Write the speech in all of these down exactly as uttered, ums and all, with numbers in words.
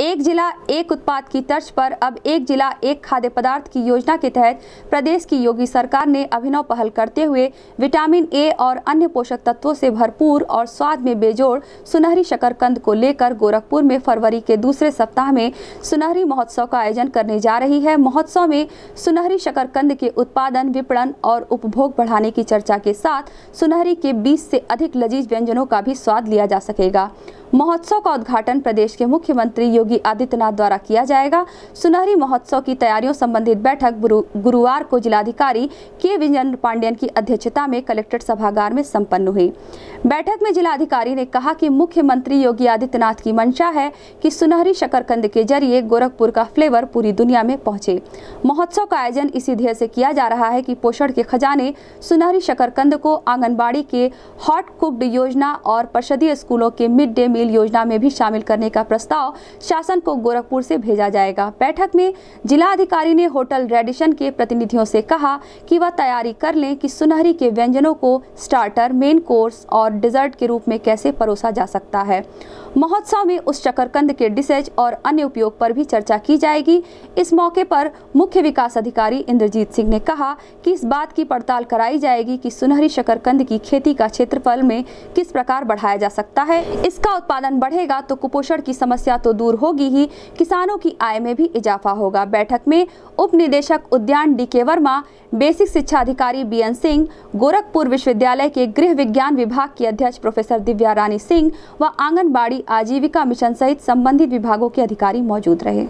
एक जिला एक उत्पाद की तर्ज पर अब एक जिला एक खाद्य पदार्थ की योजना के तहत प्रदेश की योगी सरकार ने अभिनव पहल करते हुए विटामिन ए और अन्य पोषक तत्वों से भरपूर और स्वाद में बेजोड़ सुनहरी शकरकंद को लेकर गोरखपुर में फरवरी के दूसरे सप्ताह में सुनहरी महोत्सव का आयोजन करने जा रही है। महोत्सव में सुनहरी शकरकंद के उत्पादन, विपणन और उपभोग बढ़ाने की चर्चा के साथ सुनहरी के बीस से अधिक लजीज व्यंजनों का भी स्वाद लिया जा सकेगा। महोत्सव का उद्घाटन प्रदेश के मुख्यमंत्री योगी आदित्यनाथ द्वारा किया जाएगा। सुनहरी महोत्सव की तैयारियों संबंधित बैठक गुरुवार को जिलाधिकारी के विजेंद्र पांडेयन की अध्यक्षता में कलेक्ट्रेट सभागार में संपन्न हुई। बैठक में जिलाधिकारी ने कहा कि मुख्यमंत्री योगी आदित्यनाथ की मंशा है कि सुनहरी शकरकंद के जरिए गोरखपुर का फ्लेवर पूरी दुनिया में पहुंचे। महोत्सव का आयोजन इसी ध्येय से किया जा रहा है कि पोषण के खजाने सुनहरी शकरकंद को आंगनबाड़ी के हॉट कुक्ड योजना और परिषदीय स्कूलों के मिड डे मील योजना में भी शामिल करने का प्रस्ताव शासन को गोरखपुर से भेजा जाएगा। बैठक में जिला अधिकारी ने होटल रेडिसन के प्रतिनिधियों से कहा कि वह तैयारी कर लें कि सुनहरी के व्यंजनों को स्टार्टर, मेन कोर्स और डिजर्ट के रूप में कैसे परोसा जा सकता है। महोत्सव में उस शकरकंद के डिशेज और अन्य उपयोग पर भी चर्चा की जाएगी। इस मौके पर मुख्य विकास अधिकारी इंद्रजीत सिंह ने कहा कि इस बात की पड़ताल कराई जाएगी कि सुनहरी शकरकंद की खेती का क्षेत्रफल में किस प्रकार बढ़ाया जा सकता है। इसका उत्पादन बढ़ेगा तो कुपोषण की समस्या तो दूर होगी ही, किसानों की आय में भी इजाफा होगा। बैठक में उप निदेशक उद्यान डी के वर्मा, बेसिक शिक्षा अधिकारी बी एन सिंह, गोरखपुर विश्वविद्यालय के गृह विज्ञान विभाग की अध्यक्ष प्रोफेसर दिव्या रानी सिंह व आंगनबाड़ी आजीविका मिशन सहित संबंधित विभागों के अधिकारी मौजूद रहे।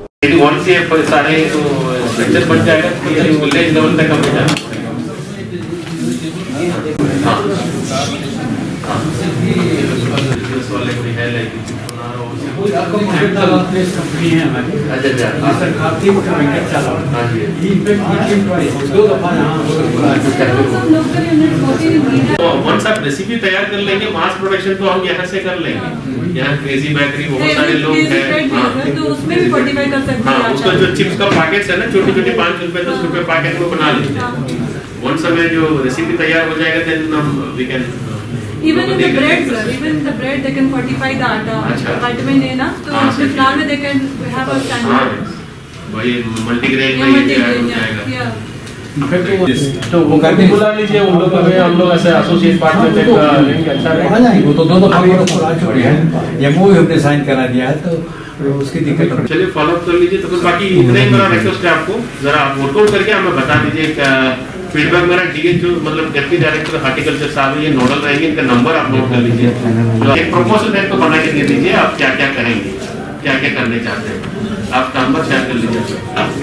वंस आप रेसिपी तैयार कर लेंगे, मास प्रोडक्शन तो हम यहाँ से कर लेंगे। यहाँ क्रेजी बेकरी बहुत सारे लोग हैं, तो उसमें भी मॉडिफाई कर सकते हैं। उसका जो चिप्स का पैकेट है ना, छोटे छोटे पाँच रुपए दस रुपए पैकेट में बना लेते हैं। वंस हमें जो रेसिपी तैयार हो जाएगा देन हम we can Even in the bread, sir, even in the bread they can fortify the atta, vitamin A ना, तो उसमें flour में they can have a standard. वही मल्टीग्रेन में ही हो जाएगा। तो वो करके बुला लीजिए उन लोगों को, हम लोग ऐसे एसोसिएट पार्टनर से लेंगे, अच्छा रहेगा। वो तो दो दफा आ चुके हैं, ये मूवी हमने साइन करा दिया है तो उसकी दिक्कत नहीं। चलिए फॉलो अप कर लीजिए। तो बाकी इतना ही मेरा रिक्वेस्ट है आपको, जरा आप वर्कआउट करके हमें बता दीजिए। फीडबैक मेरा डीएच जो मतलब डेप्टी डायरेक्टर हार्टिकल्चर साहब ये नोडल रहेंगे, इनका नंबर आप नोट कर लीजिए। एक प्रपोजल है तो बना के दे दीजिए, आप क्या क्या करेंगे, क्या क्या करने चाहते हैं, आप नंबर शेयर कर लीजिए।